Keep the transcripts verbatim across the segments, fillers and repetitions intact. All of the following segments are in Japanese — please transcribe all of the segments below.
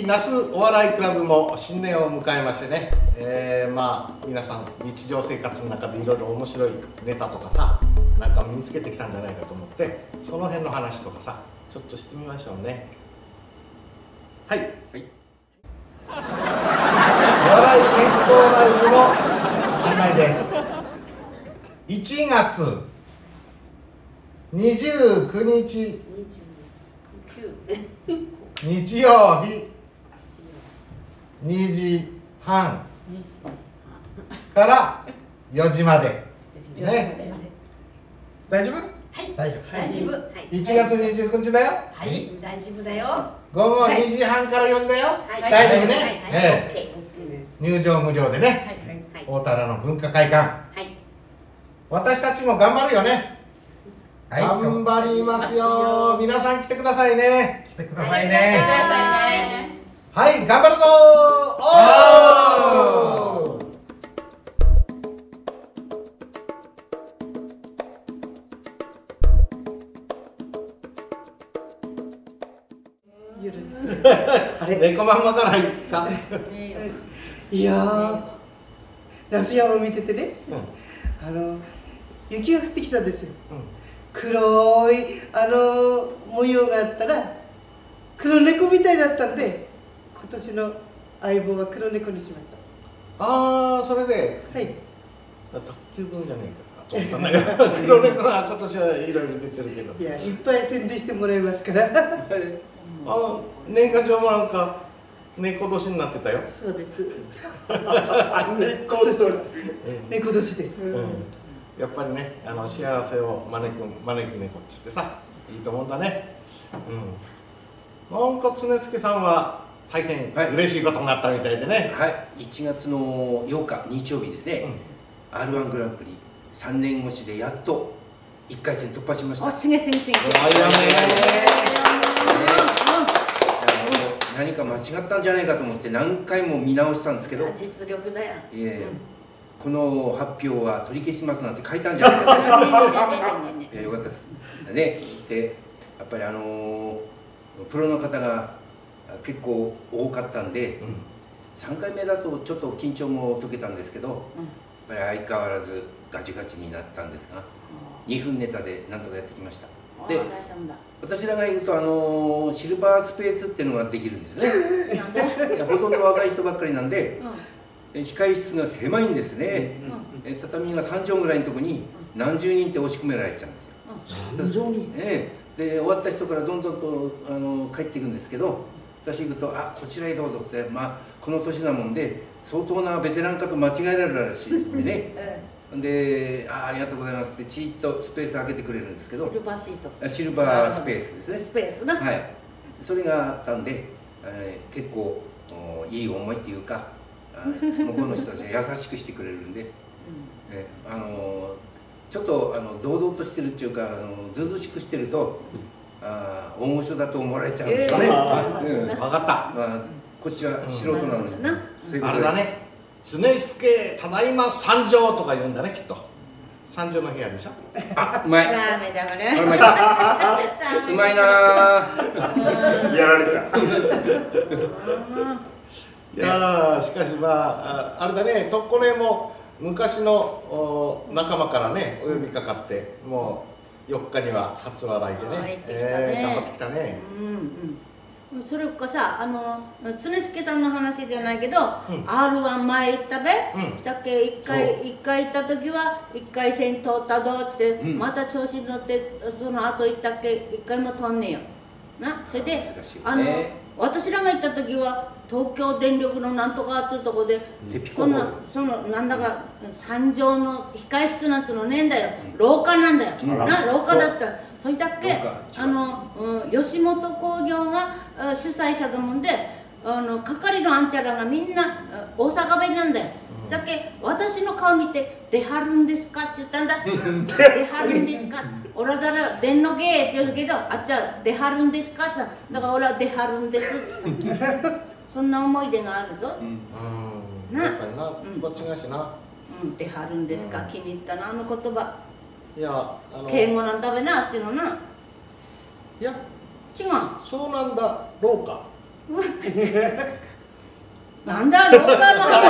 那須お笑いクラブも新年を迎えましてね、えー、まあ皆さん日常生活の中でいろいろ面白いネタとかさ、なんか身につけてきたんじゃないかと思って、その辺の話とかさちょっとしてみましょうね。はい、はい、お笑い健康ライブの案内です。いちがつにじゅうくにち日曜日にじはんからよじまでね。大丈夫？はい、大丈夫。大丈夫。いちがつにじゅうくにちだよ。はい、大丈夫だよ。ごごにじはんからよじだよ。大丈夫ね。入場無料でね。大田原の文化会館。私たちも頑張るよね。頑張りますよ。皆さん来てくださいね。来てくださいね。はい、頑張るぞー。おー。あれ、猫まんまからいくか。 いやー、那須山を見ててね、あの雪が降ってきたんですよ。黒いあの模様があったら黒猫みたいだったんで、今年の相棒は黒猫にしました。 ああ、それで、はい、宅急便じゃねえかと思ったんだけど黒猫が今年はいろいろ出てるけど、 いや、いっぱい宣伝してもらいますからあ、年賀状もなんか猫年になってたよ。 そうです猫年、猫年です。 やっぱりね、あの幸せを招く招く猫っつってさ、いいと思うんだね。うん。なんか常助さんは大変嬉しいことになったみたいでね。 はい、いちがつのようか日曜日ですね。うん、アールワン グランプリさんねん越しでやっといっかいせん突破しました。 お、すげすげすげ。 何か間違ったんじゃないかと思って何回も見直したんですけど。 実力だよ。 いえ。この発表は取り消しますなんて書いたんじゃないかと。いや、よかったです。ね、で、やっぱりあのー、プロの方が結構多かったんで、うん、さんかいめだとちょっと緊張も解けたんですけど、うん、やっぱり相変わらずガチガチになったんですが、うん、にふんネタでなんとかやってきました。で、私らが言うと、あのー、シルバースペースっていうのができるんですね。いや、ほとんど若い人ばっかりなんで、うん、控え室が狭いんですね。うん、畳がさんじょうぐらいのところに何十人って押し込められちゃうんですよ。さんじょうにん、ええ、で終わった人からどんどんとあの帰っていくんですけど、私行くと「あ、こちらへどうぞ」って、まあこの年なもんで相当なベテランかと間違えられるらしいんでね。で、あ、ありがとうございますってちっとスペース開けてくれるんですけど、 シルバーシート、 シルバースペースですね。 スペースな、 はい、それがあったんで、えー、結構いい思いっていうか、向こうの人たちが優しくしてくれるんで、うん、えあのちょっとあの堂々としてるっていうか、あのずうずうしくしてると、あ、大御所だと思われちゃうんですよね。 分かった。 まあ、こっちは素人なのに、 あれだね、常助ただいま参上とか言うんだね、きっと。参上の部屋でしょ。 あ、うまい。 ダメだこれ。 うまい。うまいな。やられた。 いやー、しかしまあ、あれだね、とっこねも昔の仲間からね、お呼びかかって、もうよっかには初笑いでね、えー、頑張ってきたね。うんうん、それかさ、あの常助さんの話じゃないけど、うん、アールワン 前行ったべ、うん、したっけ、いっかい、いっかい行った時はいっかい戦通ったどっつって、うん、また調子に乗ってその後行ったっけ、いっかいも通んねえよな。それで、ね、あの私らが行った時は東京電力のなんとかっていうとこで、そんな、そのなんだか三条の控え室なんてのねえんだよ、廊下なんだよ、うん、な、廊下だった。そしたっけ、あの、うん、吉本興業が主催者だもんで、あの係のあんちゃらがみんな大阪弁なんだよ。うん、だっけ、私の顔見て「出はるんですか?」って言ったんだ。「出はるんですか?」「俺だら出んのけ」って言うけど、あっちは「出はるんですか?」って言った。だから俺は「出はるんです」って言った。そんな思い出があるぞ。 うん、やっぱりな、こっちがしな。 うん、出はるんですか、気に入ったな、あの言葉。 いや、あの敬語なんだべな、あっちのな。 いや、 違う。 そうなんだろうか。 なんだローカルの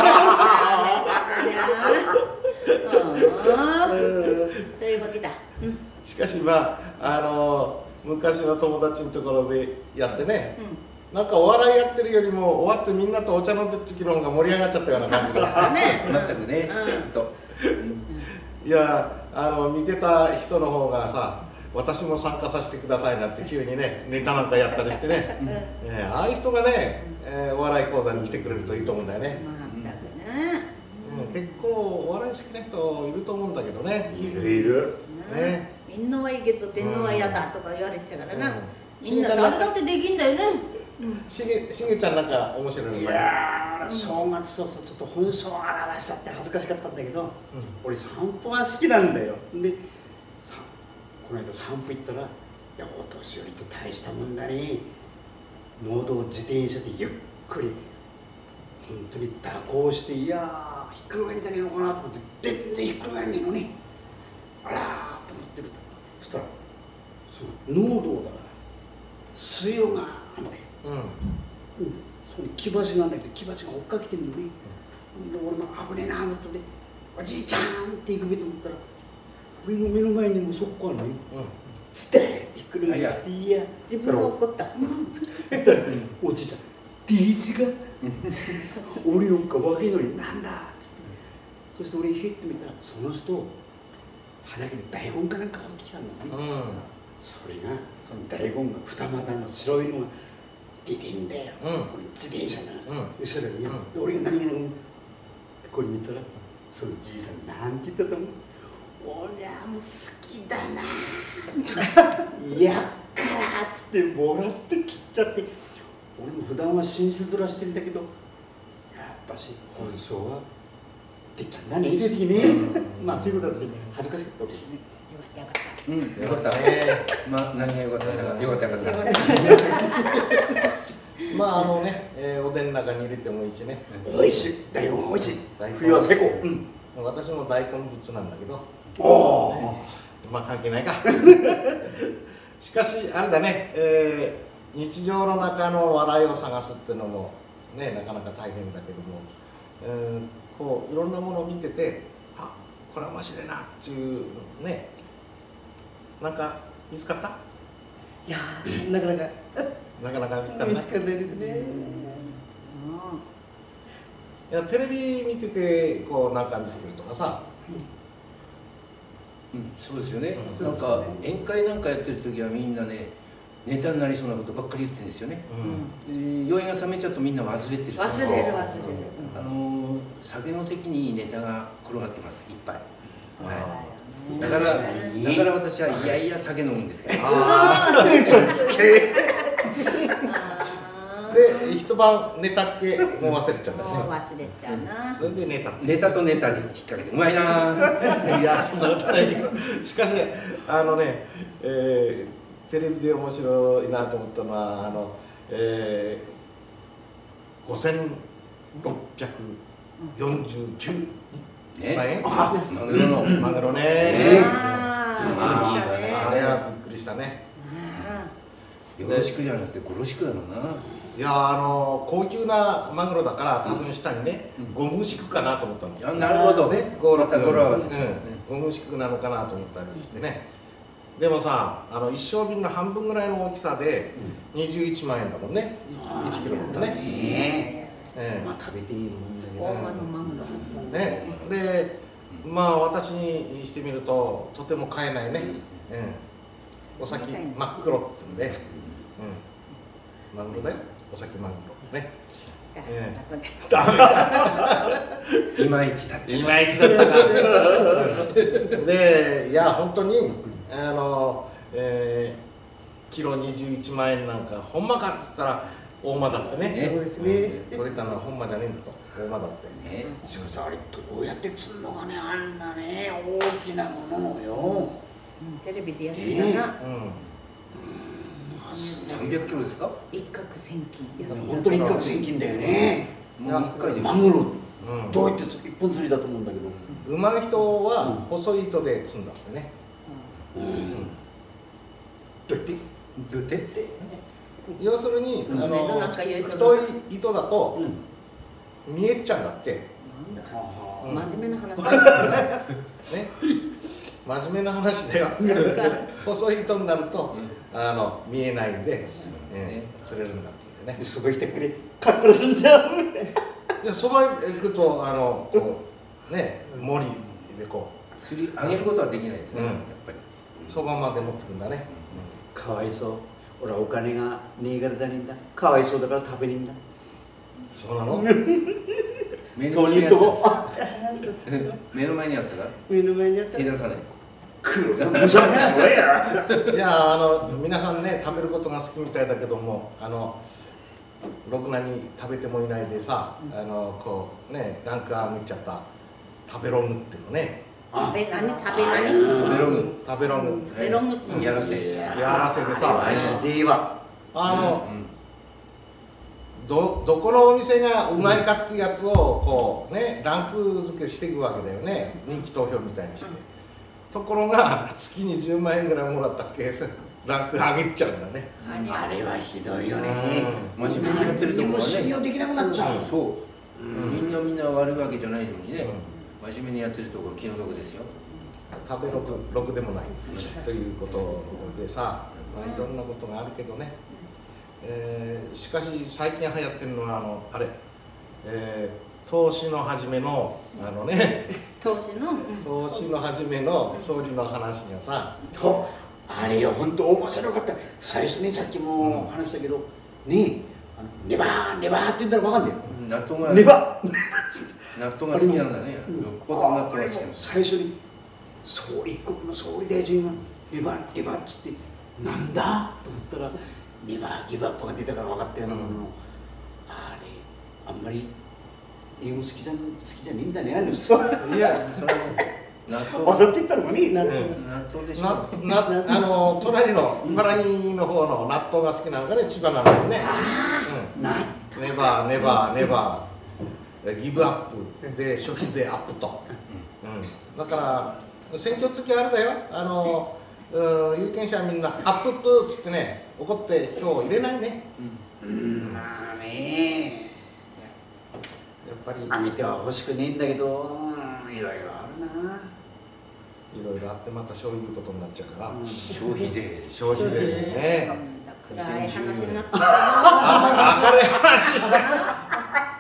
話そういうわけだ。 しかしまああの昔の友達のところでやってね、うん、なんかお笑いやってるよりも終わってみんなとお茶飲んでる時の方が盛り上がっちゃったような感じだね。 全くね。 いやあの見てた人の方がさ、私も参加させてくださいなんて急にねネタなんかやったりしてね、うん、えー、ああいう人がね、えー、お笑い講座に来てくれるといいと思うんだよね。 全くね、 うん、結構お笑い好きな人いると思うんだけどね。 いるいる。 ね、 みんなはいいけど天皇は嫌だとか言われちゃうからな、うん、みんな誰だってできんだよね。 しげしげちゃんなんか面白いの。 いやー、正月早々ちょっと本性を表しちゃって恥ずかしかったんだけど、うん、俺散歩が好きなんだよ。でこの間散歩行ったら、いやお年寄りと大したもんだね、農道自転車でゆっくり本当に蛇行して、いやーひっくり返んじゃねえのかなと思って、全然ひっくり返んねえのに、あらーと思ってる。そしたらその農道だから水路があんだよ。うん、うん、そこに木橋があんだけど、木橋が追っかけてるのね、うん、で俺も危ねえなと思って、おじいちゃんって行くべと思ったら、俺の目の前にもそこあるのよ、つってってひっくり返して、いや自分が怒った。 おじいちゃん D 字が俺なんか若いのになんだっつって、そして俺ひってみたら、その人畑で大根かなんか掘ってきたんだね、うん、それがその大根が二股の白いのが出てんだよ、うん、その自転車が、うん、後ろに、うん、俺が何やろこれ見たら、そのじいさんなんて言ったと思う。俺はもう好きだなやっからっつってもらって切っちゃって、俺も普段は紳士面してんだけど、やっぱし本性は出ちゃうんだね、そういう時ね。まあそういうことだって恥ずかしかったわけね。 よかったよかった。 うん、よかったね。まあ何がよかったか、よかったよかった。 まああのね、えー、おでんの中に入れてもいいしね。 おいしい、大根おいしい。冬は最高。うん。 私も大根物なんだけど。 おね、まあ関係ないか。しかしあれだね、えー、日常の中の笑いを探すっていうのもね、なかなか大変だけども、えー、こういろんなものを見てて、あ、これは面白いなっていうね、なんか見つかった？ いやー、なかなかなかなか見つかんない。 見つかんないですね。 いやテレビ見ててこうなんか見つけるとかさ。 うん、そうですよね、うん、なんか宴会なんかやってる時はみんなねネタになりそうなことばっかり言ってるんですよね、うん、で酔いが冷めちゃうとみんな忘れてる忘れる忘れる、 あの酒の席にネタが転がってますいっぱい、はい、だからだから私はいやいや酒飲むんですけど、 で一晩ネタっけもう忘れちゃうんですね。 もう忘れちゃうな。 それでネタネタとネタに引っ掛けてうまいな。 いやそんなことないけど、しかしあのね、えー、テレビで面白いなと思ったのはあの、えー、ごせんろっぴゃくよんじゅうきゅうまん円。 マグロのマグロね。あれはびっくりしたね。 よろしくじゃなくてゴロシクだろうな。 いやあの高級なマグロだから多分下にね、うん、ゴムシクかなと思ったの。 なるほどね、ゴロゴロゴムシクなのかなと思ったりしてね。でもさ、あの一升瓶の半分ぐらいの大きさでにじゅういちまんえんだもんね、いちキロだとね。 まあ食べていいもんだけど。 大間のマグロ。 ね、で、まあ私にしてみるととても買えないね。お先真っ黒って言うんで、マグロだよ。お酒マグロね。ダメだ。 いまいちだった。 いまいちだったか。で、いや本当にあの、えー、キロにじゅういちまんえんなんかほんまかっつったら大間だってね。 そうですね。 取れたのはほんまじゃねえんだと。大間だって。 しかしあれどうやって釣るのかね、あんなね大きなものをよ。 テレビでやってたな。 さんびゃくキロですか？ 一攫千金。 本当に一攫千金だよね。マグロどうやって一本釣りだと思うんだけど。 うまい人は細い糸で釣んだってね。 どうやって？ どうやって？ 要するにあの太い糸だと見えちゃうんだって。 真面目な話ね、 真面目な話だよ。細い糸になるとあの見えないんで、えー、釣れるんだって言ってね。 そば行ってくれ、かっこすんじゃん。 いや、そば行くとあのこうね、森でこう釣り上げることはできないですね、うん、やっぱりそばまで持ってくんだね。 うん、かわいそう。俺はお金がねえからじゃねえんだ。かわいそうだから食べねえんだ。 そうなの？ そういうとこ。 目の前にあったら目の前にあったら手出さない。 黒がむしゃむしゃ。 いや、あの皆さんね、食べることが好きみたいだけども、あのろくなに食べてもいないでさ、あのこうね、ランク上げちゃった食べログっていうのね。 食べ何食べ何？ 食べログ。 食べログ。 食べログってやらせ。 やらせでさ、あの。ど, どこのお店がうまいかっていうやつをこうね、ランク付けしていくわけだよね、人気投票みたいにして。ところが月にじゅうまんえんぐらいもらったっけ、ランク上げちゃうんだね。 あれはひどいよね。 真面目にやってるところはね、 信用できなくなっちゃう。 そう、みんなみんな悪いわけじゃないのにね、真面目にやってるところ気の毒ですよ。 食べログろくでもないということでさ、まあいろんなことがあるけどね。えー、しかし最近流行ってるのはあのあれ、えー、投資の始めのあのね投資の、うん、 投資の始めの総理の話がさ、 あれよ本当面白かった。最初ね、さっきも話したけど、うん、ねあのネバーネバーって言ったらわかんないよ。 納豆がネバー納豆が好きなんだね。よっぽど納豆が好きなんだ。 最初に総理一国の総理大臣がネバーネバーっつってなんだと思ったら。ネバーギブアップが出たから分かったようなものの、うん、あれあんまり英語好きじゃ好きじゃねえんだね、あの人。 いや、 それ納豆わざって言ったのかね、 納豆でしょ。 ななあの隣の茨城の方の納豆が好きなのがね、千葉なのよね。うん、ネバーネバーネバーギブアップで消費税アップと。うん、だから選挙の時あれだよ。あの有権者はみんなアップアップっつってね、怒って票を入れないね。 うん、まあね、 やっぱり上げては欲しくねえんだけど、いろいろあるな。 いろいろあってまたそういうことになっちゃうから、うん、 消費税消費税ね。 暗い話になってきた。 明るい話。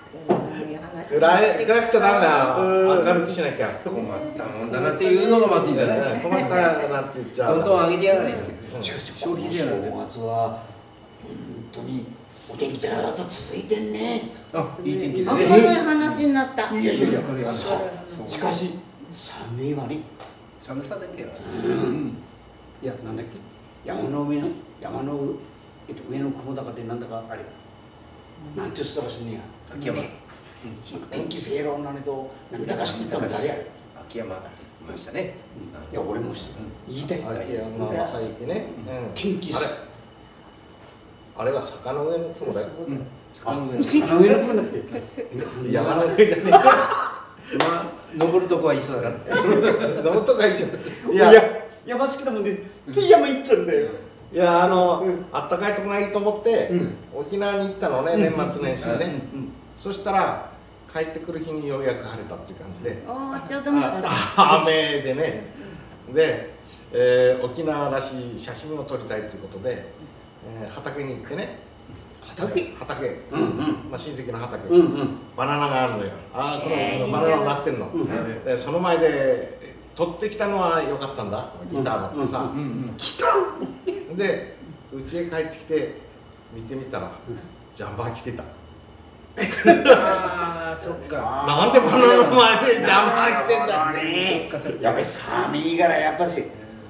暗い暗くちゃダメだ。明るくしなきゃ。 困ったもんだなっていうのがまずいんだね。 困ったなって言っちゃう。 どんどん上げてやがれって。 消費税の正月は本当にお天気ずっと続いてんね。 あ、いい天気だね。明るい話になった。 いやいやいや、しかし寒いわね。 寒さだけは。 いや、なんだっけ、山の上の山のえっと上の雲高でなんだかあれ、なんて言ったかしんねえや。 秋山。 天気正論なのと涙が知ってたの誰やる。 秋山いましたね。 いや俺も知ってる。言いたい。 秋山正幸ね。 天気。 あれは坂の上の雲だよ。 坂の上の雲だって。 山の上じゃねえか。 まあ登るとこは一緒だから。 登るとこは一緒。 いや山好きだもんでつい山行っちゃうんだよ。 いや、あのあったかいとこがいいと思って沖縄に行ったのね、年末年始にね。そしたら帰ってくる日にようやく晴れたっていう感じで、雨でね、で、えー、沖縄らしい写真を撮りたいということで、えー、畑に行ってね、 畑、 畑、 うんうん、 まあ親戚の畑、 うんうん、 バナナがあるのよ。ああ、このバナナになってるの。でその前で取ってきたのは良かったんだ、ギターだってさ。 ギターで家へ帰ってきて見てみたらジャンバー着てた。 ああ、そっか。 なんでバナナの前でジャンバー着てんだって。 そっか、そっか。やっぱり寒いからやっぱし。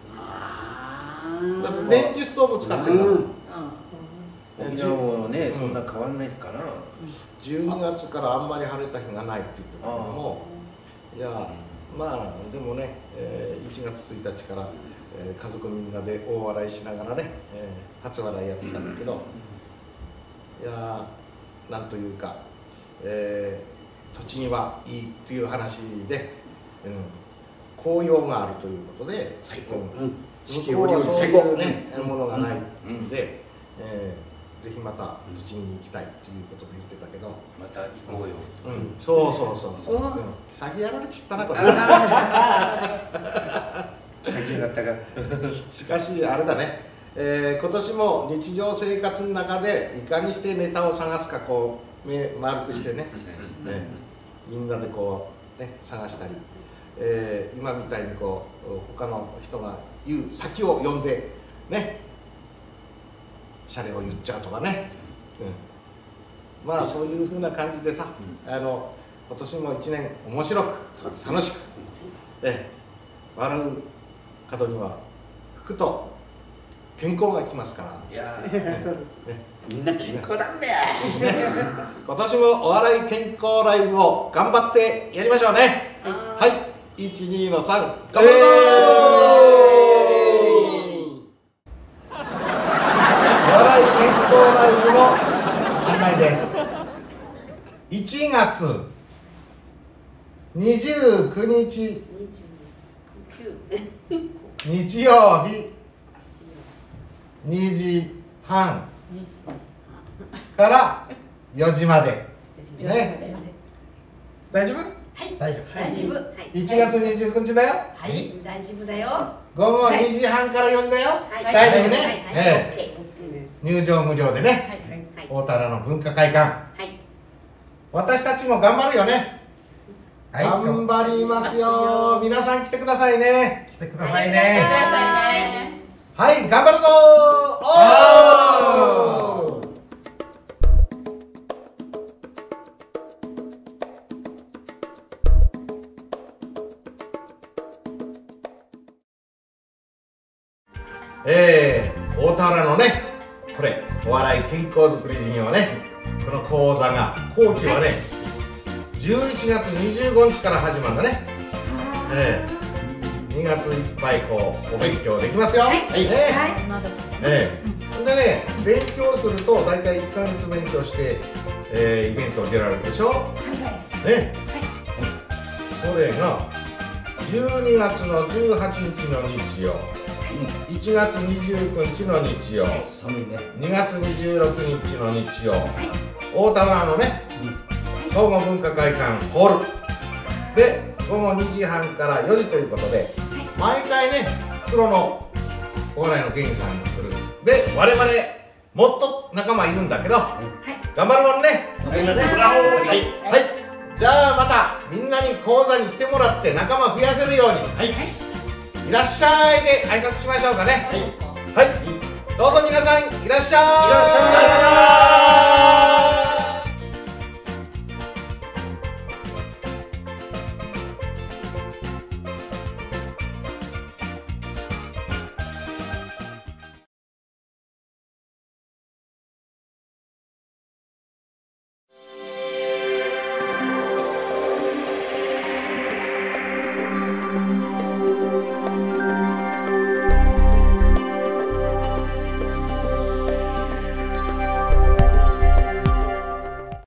だって電気ストーブ使ってるんだ。 沖縄もね、そんな変わんないですかな。 じゅうにがつからあんまり晴れた日がないって言ってたけども、いや、まあでもね、いちがつついたちから家族みんなで大笑いしながらね、初笑いやってたんだけど、いや、なんというか、えー、土地にはいいという話で、うん、紅葉があるということで、 最高、 うん、向こうはそういうね、ものがないんで、えー、 ぜひまた栃木に行きたいということで言ってたけど、 また行こうよ。 うん、そうそうそうそう、うん、詐欺やられちったなこれ。 先上がったがしかしあれだね、えー、今年も日常生活の中でいかにしてネタを探すかこう目丸くしてね、ねみんなでこうね探したり、えー、今みたいにこう他の人が言う先を読んでねシャレを言っちゃうとかね、うん、まあそういうふうな感じでさ、うん、あの今年も一年面白く楽しく、えー、笑う角には福と健康が来ますから。いやー、ね、 みんな健康なんだよ、 ね、今年もお笑い健康ライブを頑張ってやりましょうね。はい、いちにのさん頑張るぞー、お笑い健康ライブの案内です。いちがつにじゅうくにち日曜日にじはんからよじまでね。大丈夫？はい、大丈夫。大丈夫。いちがつにじゅうくにちだよ。 はい、大丈夫だよ。 午後にじはんからよじだよ。大丈夫ね。入場無料でね。大田原の文化会館。私たちも頑張るよね。頑張りますよ。皆さん来てくださいね。来てくださいね。はい、頑張るぞー。おー。えー、大田原のね、これお笑い健康づくり事業ね、この講座が後期はね、じゅういちがつにじゅうごにちから始まるんだね。えー、にがついっぱいこうお勉強できますよ。はい。はい。えー、でね、勉強すると大体いっかげつ勉強して、えー、イベントを出られるでしょ。はい。ね。それがじゅうにがつのじゅうはちにちの日曜。いちがつにじゅうくにちの日曜、にがつにじゅうろくにちの日曜、大田原のね、総合文化会館ホールで午後にじはんからよじということで、毎回ね、プロのお笑いの芸人さんが来る。で、我々もっと仲間いるんだけど、頑張るもんね。はい、じゃあまたみんなに講座に来てもらって仲間増やせるように、いらっしゃいで挨拶しましょうかね。はい、どうぞ皆さんいらっしゃい。いらっしゃい。